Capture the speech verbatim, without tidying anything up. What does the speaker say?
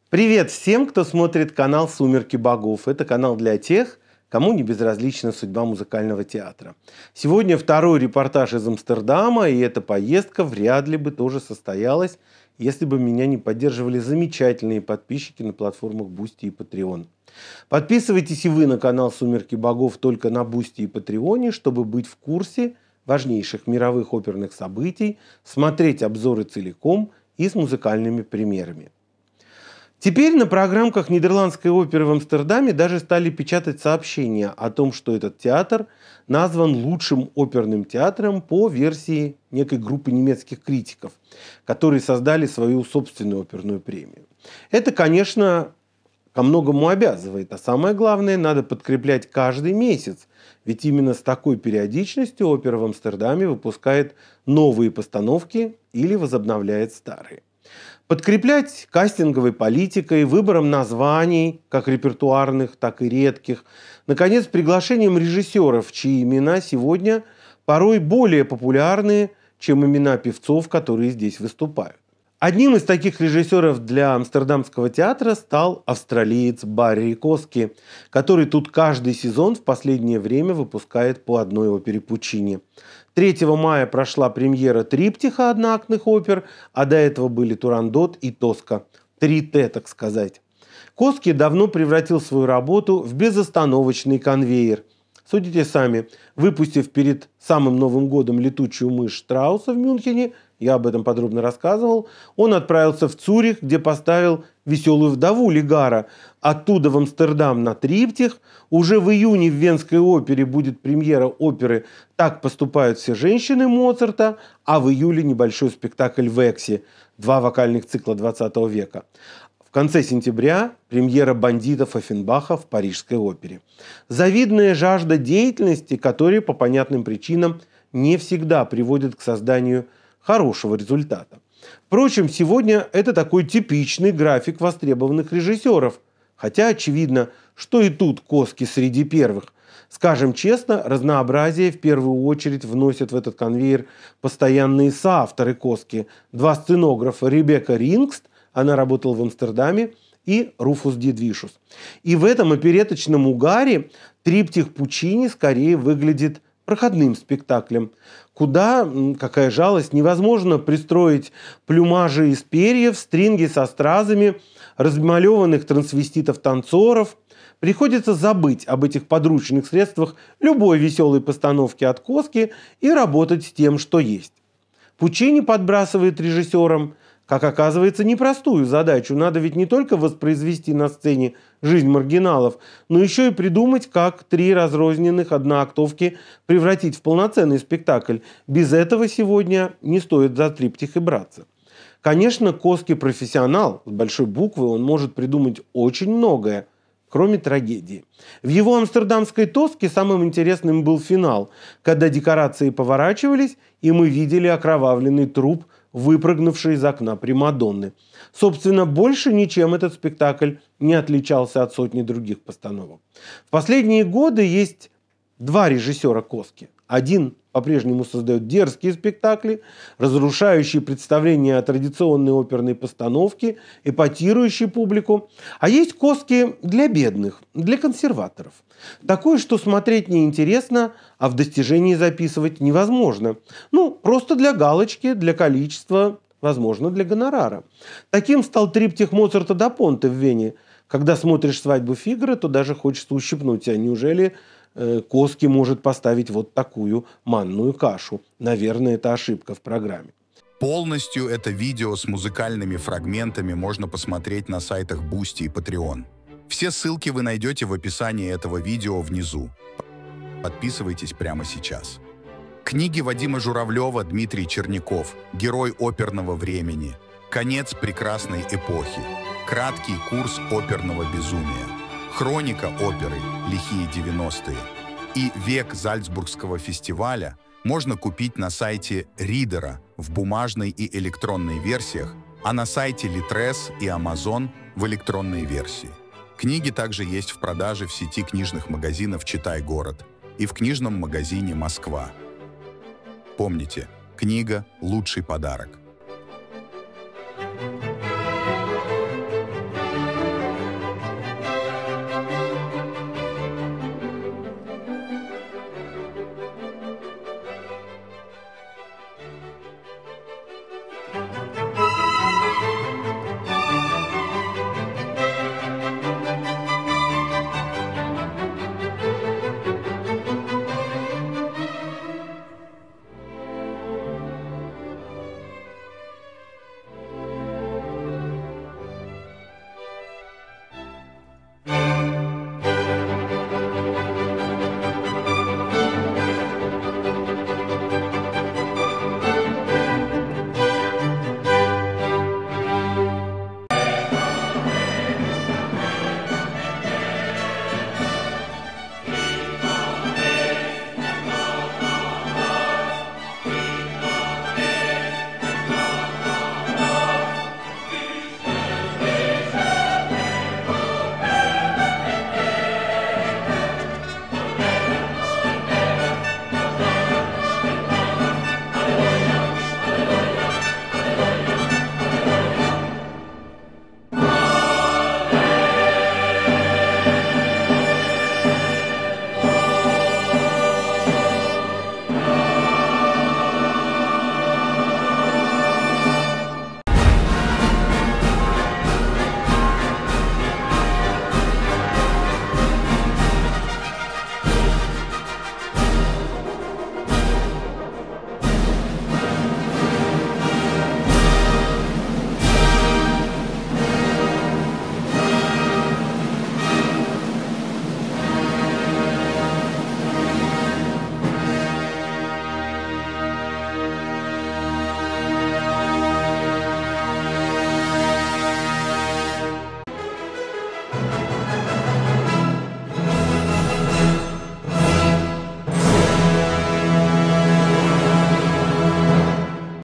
Привет всем, кто смотрит канал «Сумерки богов». Это канал для тех, кому не безразлична судьба музыкального театра. Сегодня второй репортаж из Амстердама, и эта поездка вряд ли бы тоже состоялась, если бы меня не поддерживали замечательные подписчики на платформах Boosty и Patreon. Подписывайтесь и вы на канал «Сумерки богов» только на Boosty и Patreon, чтобы быть в курсе важнейших мировых оперных событий, смотреть обзоры целиком и с музыкальными примерами. Теперь на программках Нидерландской оперы в Амстердаме даже стали печатать сообщения о том, что этот театр назван лучшим оперным театром по версии некой группы немецких критиков, которые создали свою собственную оперную премию. Это, конечно, ко многому обязывает, а самое главное, надо подкреплять каждый месяц, ведь именно с такой периодичностью опера в Амстердаме выпускает новые постановки или возобновляет старые. Подкреплять кастинговой политикой, выбором названий, как репертуарных, так и редких. Наконец, приглашением режиссеров, чьи имена сегодня порой более популярны, чем имена певцов, которые здесь выступают. Одним из таких режиссеров для Амстердамского театра стал австралиец Барри Коски, который тут каждый сезон в последнее время выпускает по одной опере Пуччини. третьего мая прошла премьера триптиха одноактных опер, а до этого были Турандот и Тоска. Три Т, так сказать. Коски давно превратил свою работу в безостановочный конвейер. Судите сами, выпустив перед самым Новым годом «Летучую мышь» Штрауса в Мюнхене, я об этом подробно рассказывал, он отправился в Цюрих, где поставил «Веселую вдову» Лигара. Оттуда в Амстердам на триптих. Уже в июне в Венской опере будет премьера оперы «Так поступают все женщины» Моцарта, а в июле небольшой спектакль «Векси», два вокальных цикла двадцатого века. В конце сентября премьера «Бандитов» Оффенбаха в Парижской опере. Завидная жажда деятельности, которая по понятным причинам не всегда приводит к созданию хорошего результата. Впрочем, сегодня это такой типичный график востребованных режиссеров. Хотя очевидно, что и тут Коски среди первых. Скажем честно, разнообразие в первую очередь вносят в этот конвейер постоянные соавторы Коски. Два сценографа: Ребекка Рингст, она работала в Амстердаме, и Руфус Дидвишус. И в этом опереточном угаре триптих Пуччини скорее выглядит проходным спектаклем, куда, какая жалость, невозможно пристроить плюмажи из перьев, стринги со стразами, размалеванных трансвеститов-танцоров. Приходится забыть об этих подручных средствах любой веселой постановки от Коски и работать с тем, что есть. Пуччини подбрасывает режиссерам, как оказывается, непростую задачу. Надо ведь не только воспроизвести на сцене жизнь маргиналов, но еще и придумать, как три разрозненных одноактовки превратить в полноценный спектакль. Без этого сегодня не стоит за триптих и браться. Конечно, Коски профессионал, с большой буквы, он может придумать очень многое, кроме трагедии. В его амстердамской «Тоске» самым интересным был финал, когда декорации поворачивались, и мы видели окровавленный труп, выпрыгнувший из окна примадонны. Собственно, больше ничем этот спектакль не отличался от сотни других постановок. В последние годы есть два режиссера Коски. Один по-прежнему создает дерзкие спектакли, разрушающие представления о традиционной оперной постановке, эпатирующие публику. А есть Коски для бедных, для консерваторов. Такое, что смотреть неинтересно, а в достижении записывать невозможно. Ну, просто для галочки, для количества, возможно, для гонорара. Таким стал триптих Моцарта да Понте в Вене. Когда смотришь «Свадьбу Фигаро», то даже хочется ущипнуть себя. Неужели э, Коски может поставить вот такую манную кашу? Наверное, это ошибка в программе. Полностью это видео с музыкальными фрагментами можно посмотреть на сайтах Boosty и Patreon. Все ссылки вы найдете в описании этого видео внизу. Подписывайтесь прямо сейчас. Книги Вадима Журавлева, Дмитрий Черняков, герой оперного времени, конец прекрасной эпохи, краткий курс оперного безумия, хроника оперы «Лихие девяностые» и век Зальцбургского фестиваля можно купить на сайте Ридера в бумажной и электронной версиях, а на сайте Литрес и Amazon в электронной версии. Книги также есть в продаже в сети книжных магазинов «Читай город» и в книжном магазине «Москва». Помните, книга – лучший подарок.